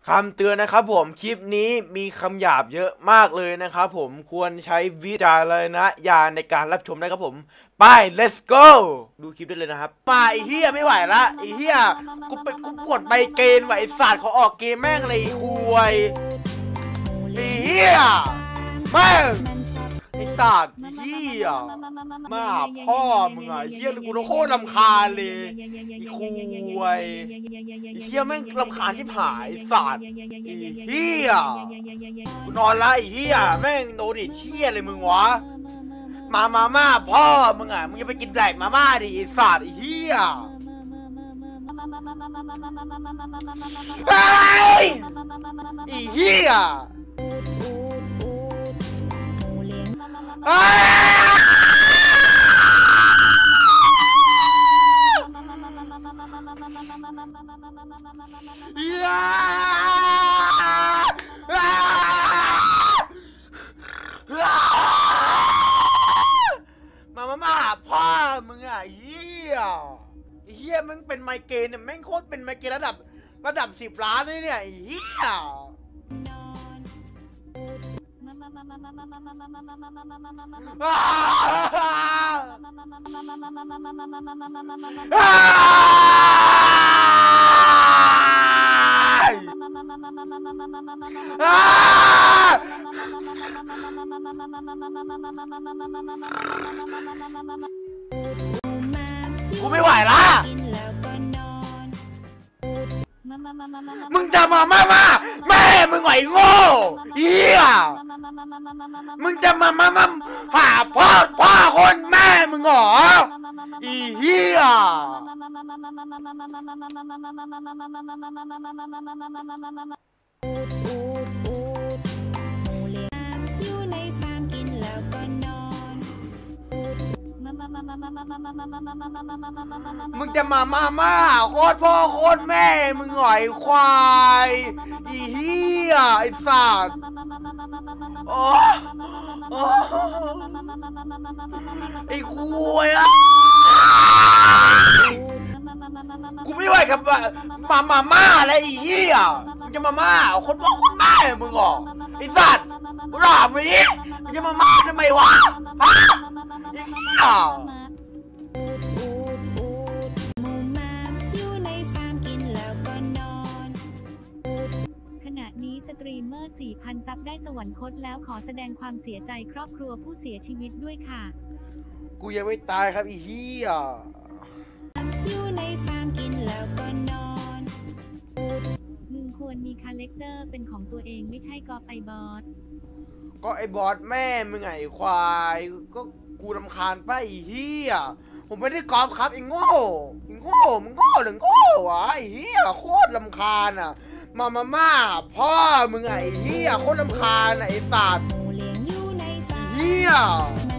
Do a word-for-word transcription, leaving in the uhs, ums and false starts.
คำเตือนนะครับผมคลิปนี้มีคำหยาบเยอะมากเลยนะครับผมควรใช้วิจารณญาณในการรับชมนะครับผมไป let's go ดูคลิปได้เลยนะครับมาไอ้เฮียไม่ไหวละไอ้เฮียกูไปกูกดใบเกณฑ์ไว้ไอ้สัตว์เขาออกเกมแม่งเลยอวยไอ้เฮียแม่งไอ้สัตว์เฮียมาพ่อมึงอ่ะเฮียกูโคตรรำคาญเลยไอ้คุยไอ้เฮียแม่งรำคาญที่ผายสัตว์ไอ้เฮียกูนอนละไอ้เฮียแม่งโดนไอ้เฮียเลยมึงวะมามาม่าพ่อมึงอ่ะมึงจะไปกินแดกมาม่าดิไอ้สัตว์ไอ้เฮียไอ้เฮียมามามาพ่อมึงอ่ะเฮียเฮียมึงเป็นไมเกรนเนี่ยแม่งโคตรเป็นไมเกรนระดับระดับสิบล้านเลยเนี่ยเฮียกูไม่ไหวละมึงจะมามามาแม่มึงไหวโง่เฮียมึงจะมามามาหาพ่อพ่อคนแม่มึงเหรออีเฮียมึงจะมามามาโคตรพ่อโคตรแม่มึงหน่อยควายอีเฮียไอ้สัตว์โอ้ไอ้คุยอ่ะกูไม่ไหวกับมามาม่าอะไรอีเฮียมึงจะมาม่าโคตรพ่อโคตรแม่มึงหรอไอ้สัตว์กูด่ามึงอีกมึงจะมาม่าทำไมวะฮะไอ้เฮียขณะนี้สตรีมเมอร์ สี่พัน ซับได้สวรรคตแล้วขอแสดงความเสียใจครอบครัวผู้เสียชีวิตด้วยค่ะกูยังไม่ตายครับอีเฮียมึงควรมีคาแรคเตอร์เป็นของตัวเองไม่ใช่กอไอบอสก็ไอบอสแม่มึงไงควายก็กูรำคาญป้าอีเฮียผมไม่ได้กอล์ฟครับไอ้โง่ไอ้โง่มึงโง่หรือโง่วะไอ้เฮียโคตรรำคาญอ่ะมามาม่าพ่อมึงไงไอ้เฮียโคตรรำคาญไอ้สัตว์ไอ้เฮีย